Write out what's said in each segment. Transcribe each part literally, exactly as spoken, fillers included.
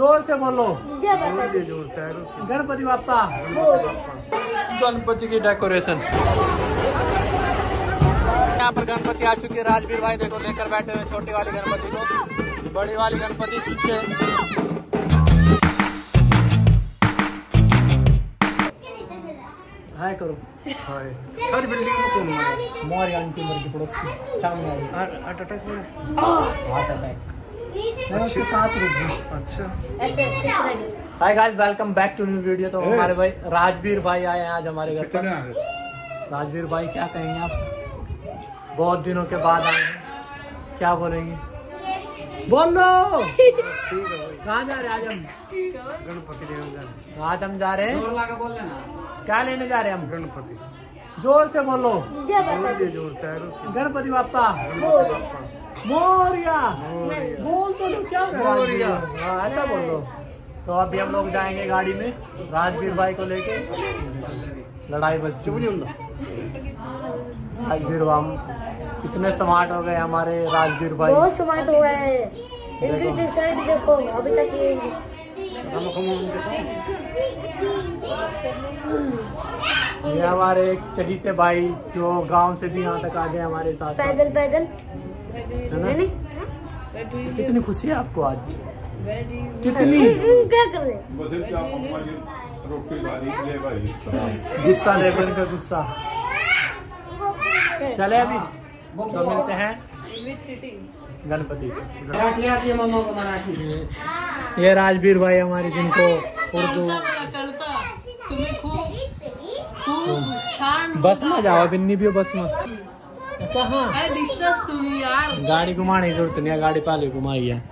जोर से बोलो। जोर गणपति बाप्पा। गणपति की डेकोरेशन। यहाँ पर गणपति आ चुकी है। राजवीर भाई देखो लेकर बैठे हुए छोटी वाली गणपति को, बड़ी वाली गणपति पीछे। हाय करो। हाय। हर बिल्डिंग में कौन है? मोरी आंटी मर गई पड़ोसी सामने आई। हार्ट अटैक में? Heart attack. मैं उसके साथ रुक गई। अच्छा। Hi guys, welcome back to new video. तो हमारे भाई राजवीर भाई आए हैं आज हमारे घर पर। राजवीर भाई क्या कहेंगे आप? बहुत दिनों के बाद आए हैं, क्या बोलेंगे? बोलो। कहाँ जा रहे हैं आज हम? गणपति लेने। आज हम जा रहे हैं क्या लेने जा रहे हैं हम? गणपति। जोर से बोलो। जोर गणपति बाप्पा मोरिया। बोल तो लो, क्या मोरिया? हाँ ऐसा बोलो। तो अभी हम लोग जाएंगे गाड़ी में राजवीर भाई को लेके। लड़ाई बच चुकी है। राजवीर हम इतने स्मार्ट हो गए हमारे राजवीर भाई, बहुत स्मार्ट हो गए। इनकी टी शर्ट देखो अभी तक ये ये हमारे एक चहीते भाई जो गांव से भी यहाँ तक आ गए हमारे साथ पैदल पैदल है ना। कितनी खुशी है आपको आज? कितनी क्या कर रहे? गुस्सा लेबर का गुस्सा। चले अभी तो मिलते हैं गणपति। ये राजवीर भाई हमारे जिनको उर्दू बस में जाओ। बिन्नी भी हो बस में। कहाँ गाड़ी घुमाने की जरूरत नहीं है, गाड़ी पहले घुमाई है।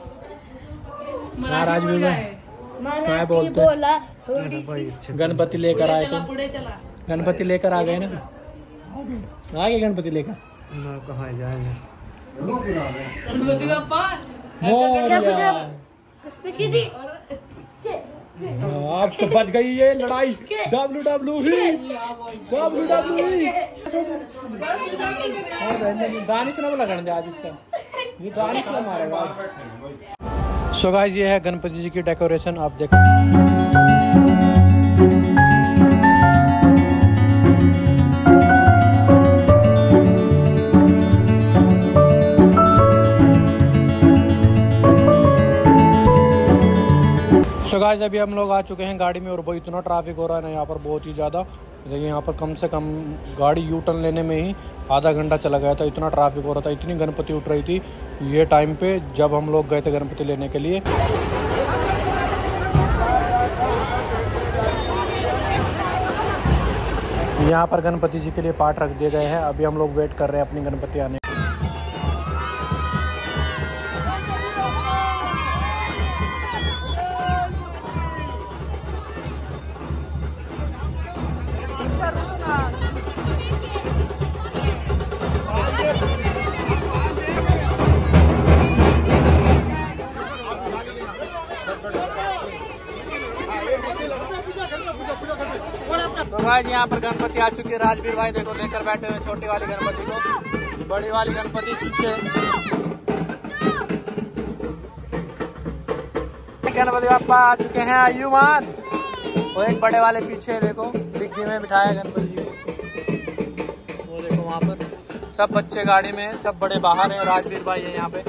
राजवीर भाई क्या बोलते हैं? गणपति लेकर आए थे। गणपति लेकर आ गए ना, आ गए गणपति लेकर। कहाँ जाएंगे? गणपति बाप्पा आप तो बच गई ये लड़ाई। W W E W W E Danish ना लगन दे आज इसका, ये दानिश ना मारेगा। सो गाइस ये है गणपति जी की डेकोरेशन, आप देखो। सो गाइस अभी हम लोग आ चुके हैं गाड़ी में और वो इतना ट्रैफिक हो रहा है ना यहाँ पर, बहुत ही ज़्यादा। देखिए यहाँ पर कम से कम गाड़ी यू टर्न लेने में ही आधा घंटा चला गया था, इतना ट्रैफिक हो रहा था। इतनी गणपति उठ रही थी ये टाइम पे जब हम लोग गए थे गणपति लेने के लिए। यहाँ पर गणपति जी के लिए पाठ रख दिए गए हैं। अभी हम लोग वेट कर रहे हैं अपनी गणपति आने। तो गाइस यहाँ पर गणपति आ चुकी है। राजवीर भाई देखो लेकर बैठे हुए छोटी वाली गणपति को, बड़ी वाली गणपति पीछे। गणपति बाप्पा आ चुके हैं आयुमान। वो एक बड़े वाले पीछे देखो डिग्गी में बिठाया गणपति जी को। वो देखो वहाँ पर सब बच्चे गाड़ी में, सब बड़े बाहर हैं। राजवीर भाई है यहाँ पे।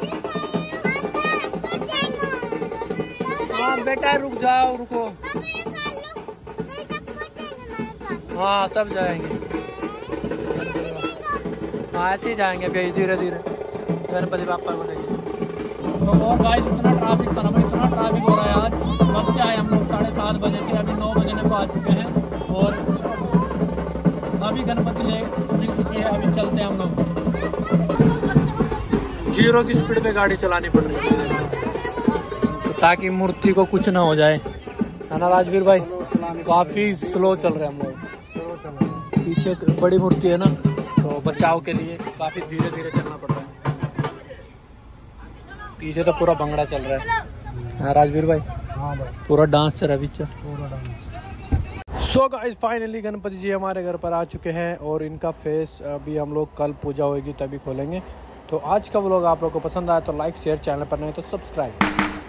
हाँ बेटा रुक जाओ, रुको। हाँ सब जाएंगे। हाँ ऐसे ही जाएंगे अभी धीरे धीरे गणपति बाप्पा को लेके। तो और गाइस इतना ट्रैफिक था ना, इतना ट्रैफिक हो रहा है आज। कब से आए हम लोग? साढ़े सात बजे से, अभी नौ बजे को आ चुके हैं और अभी गणपति ले निकल चुकी है। अभी चलते हैं हम लोग। जीरो की स्पीड पे गाड़ी चलानी पड़ रही है ताकि मूर्ति को कुछ ना हो जाए, है ना राजवीर भाई? काफी स्लो चल रहे हैं हम लोग। पीछे बड़ी मूर्ति है ना, तो बचाव के लिए काफी धीरे धीरे चलना पड़ रहा है। पीछे तो पूरा भंगड़ा चल रहा है। हाँ राजवीर भाई? हाँ भाई पूरा डांस चल रहा है पीछे। So guys finally Ganpati ji हमारे घर पर आ चुके हैं और इनका फेस अभी हम लोग कल पूजा होगी तभी खोलेंगे। तो आज का व्लॉग आप लोगों को पसंद आया तो लाइक शेयर, चैनल पर नहीं तो सब्सक्राइब।